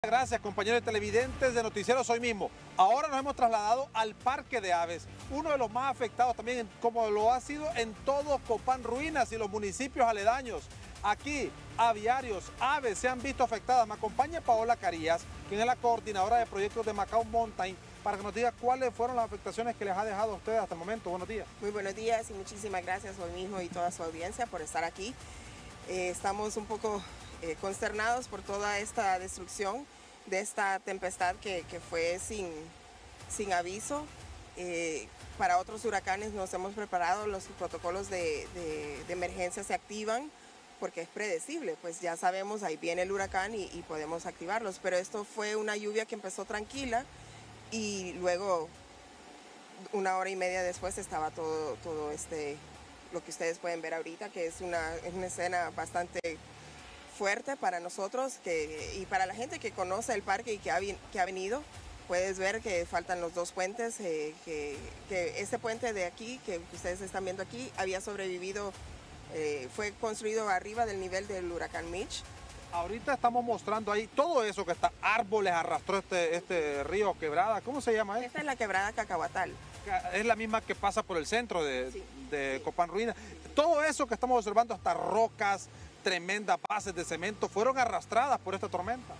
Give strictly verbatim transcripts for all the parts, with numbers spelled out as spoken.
Gracias, compañeros televidentes de Noticieros Hoy Mismo. Ahora nos hemos trasladado al Parque de Aves, uno de los más afectados también, como lo ha sido en todo Copán Ruinas y los municipios aledaños. Aquí, aviarios, aves se han visto afectadas. Me acompaña Paola Carías, quien es la coordinadora de proyectos de Macao Mountain, para que nos diga cuáles fueron las afectaciones que les ha dejado a ustedes hasta el momento. Buenos días. Muy buenos días y muchísimas gracias Hoy Mismo y toda su audiencia por estar aquí. Eh, estamos un poco eh, consternados por toda esta destrucción de esta tempestad que, que fue sin, sin aviso. Eh, para otros huracanes nos hemos preparado, los protocolos de, de, de emergencia se activan porque es predecible, pues ya sabemos, ahí viene el huracán y, y podemos activarlos, pero esto fue una lluvia que empezó tranquila y luego una hora y media después estaba todo, todo este, lo que ustedes pueden ver ahorita, que es una, es una escena bastante fuerte para nosotros que, y para la gente que conoce el parque y que ha, que ha venido. Puedes ver que faltan los dos puentes, eh, que, que este puente de aquí, que ustedes están viendo aquí, había sobrevivido, eh, fue construido arriba del nivel del huracán Mitch. Ahorita estamos mostrando ahí todo eso que está, árboles arrastró este, este río, quebrada, ¿cómo se llama eso? Esta es la quebrada Cacahuatal. Es la misma que pasa por el centro de, sí, de sí. Copán Ruinas. Todo eso que estamos observando, hasta rocas, tremendas bases de cemento, fueron arrastradas por esta tormenta.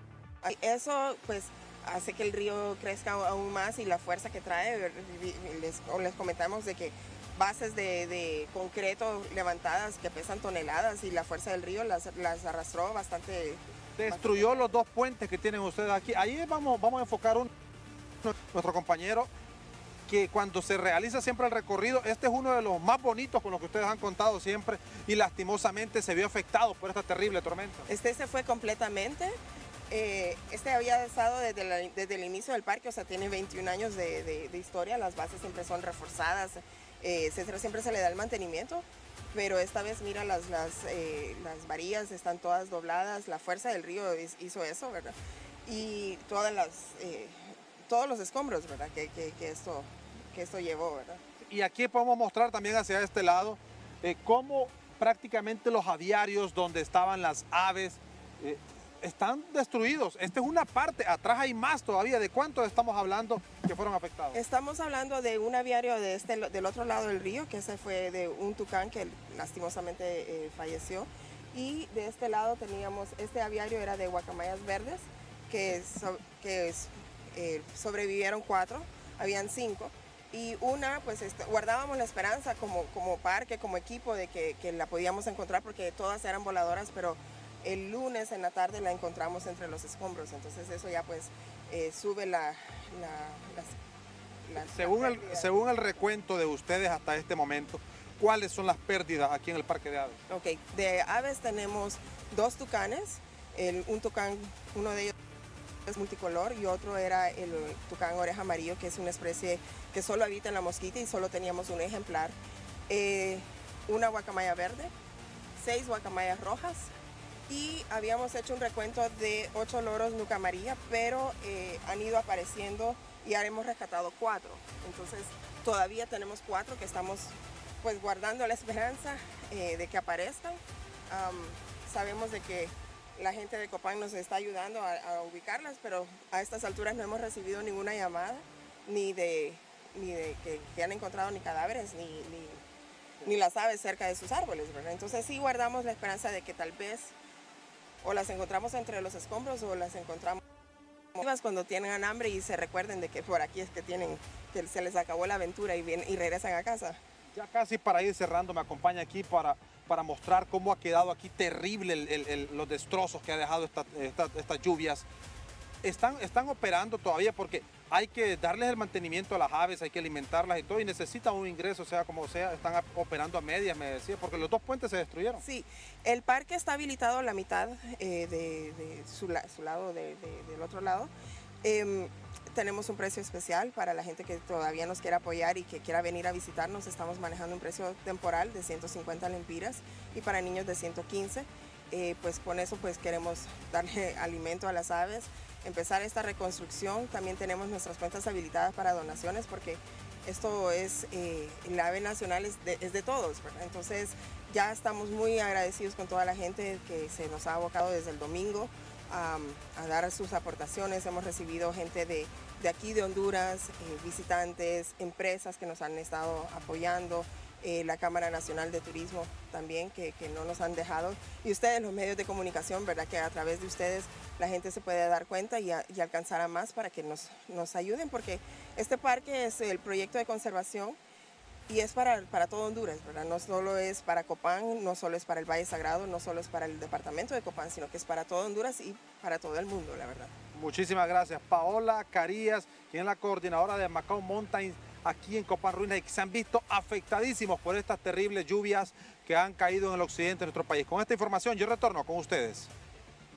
Eso pues hace que el río crezca aún más y la fuerza que trae, les, les comentamos de que bases de, de concreto levantadas que pesan toneladas y la fuerza del río las, las arrastró bastante. Destruyó bastante. Los dos puentes que tienen ustedes aquí. Ahí vamos, vamos a enfocar un, nuestro compañero, que cuando se realiza siempre el recorrido, este es uno de los más bonitos con los que ustedes han contado siempre y lastimosamente se vio afectado por esta terrible tormenta. Este se fue completamente. Eh, este había estado desde, la, desde el inicio del parque, o sea, tiene veintiún años de, de, de historia, las bases siempre son reforzadas, eh, siempre, siempre se le da el mantenimiento, pero esta vez mira las, las, eh, las varillas están todas dobladas, la fuerza del río hizo eso, ¿verdad? Y todas las, eh, todos los escombros, ¿verdad? Que, que, que, esto, que esto llevó, ¿verdad? Y aquí podemos mostrar también hacia este lado eh, cómo prácticamente los aviarios donde estaban las aves eh, están destruidos. Esta es una parte, atrás hay más todavía. ¿De cuántos estamos hablando que fueron afectados? Estamos hablando de un aviario de este, del otro lado del río, que ese fue de un tucán que lastimosamente eh, falleció. Y de este lado teníamos, este aviario era de guacamayas verdes, que, so, que eh, sobrevivieron cuatro, habían cinco. Y una, pues este, guardábamos la esperanza como, como parque, como equipo, de que, que la podíamos encontrar porque todas eran voladoras, pero el lunes en la tarde la encontramos entre los escombros, entonces eso ya pues eh, sube la... la, la, la según, la el, según el recuento de ustedes hasta este momento, ¿cuáles son las pérdidas aquí en el Parque de Aves? Ok, de aves tenemos dos tucanes, el, un tucán, uno de ellos es multicolor y otro era el tucán oreja amarillo, que es una especie que solo habita en la Mosquita y solo teníamos un ejemplar, eh, una guacamaya verde, seis guacamayas rojas, y habíamos hecho un recuento de ocho loros nuca amarilla, pero eh, han ido apareciendo y ahora hemos rescatado cuatro. Entonces todavía tenemos cuatro que estamos pues guardando la esperanza eh, de que aparezcan. Um, sabemos de que la gente de Copán nos está ayudando a, a ubicarlas, pero a estas alturas no hemos recibido ninguna llamada, ni de, ni de que, que han encontrado ni cadáveres, ni, ni, ni las aves cerca de sus árboles, ¿verdad? Entonces sí guardamos la esperanza de que tal vez o las encontramos entre los escombros o las encontramos cuando tienen hambre y se recuerden de que por aquí es que tienen, que se les acabó la aventura y, vienen, y regresan a casa. Ya casi para ir cerrando, me acompaña aquí para, para mostrar cómo ha quedado aquí terrible el, el, el, los destrozos que ha dejado esta, esta, estas lluvias. Están, están operando todavía porque hay que darles el mantenimiento a las aves, hay que alimentarlas y todo, y necesitan un ingreso, sea como sea, están operando a medias, me decía, porque los dos puentes se destruyeron. Sí, el parque está habilitado la mitad eh, de, de su, su lado, de, de, del otro lado. Eh, tenemos un precio especial para la gente que todavía nos quiera apoyar y que quiera venir a visitarnos. Estamos manejando un precio temporal de ciento cincuenta lempiras y para niños de ciento quince. Eh, pues con eso pues queremos darle alimento a las aves, empezar esta reconstrucción. También tenemos nuestras cuentas habilitadas para donaciones porque esto es, eh, el ave nacional es de, es de todos, ¿verdad? Entonces ya estamos muy agradecidos con toda la gente que se nos ha abocado desde el domingo a, a dar sus aportaciones. Hemos recibido gente de, de aquí de Honduras, eh, visitantes, empresas que nos han estado apoyando, eh, la Cámara Nacional de Turismo también, que, que no nos han dejado. Y ustedes, los medios de comunicación, ¿verdad? Que a través de ustedes la gente se puede dar cuenta y, a, y alcanzar a más para que nos, nos ayuden, porque este parque es el proyecto de conservación y es para, para todo Honduras, ¿verdad? No solo es para Copán, no solo es para el Valle Sagrado, no solo es para el departamento de Copán, sino que es para todo Honduras y para todo el mundo, la verdad. Muchísimas gracias. Paola Carías, quien es la coordinadora de Macao Mountains aquí en Copán Ruinas y que se han visto afectadísimos por estas terribles lluvias que han caído en el occidente de nuestro país. Con esta información yo retorno con ustedes.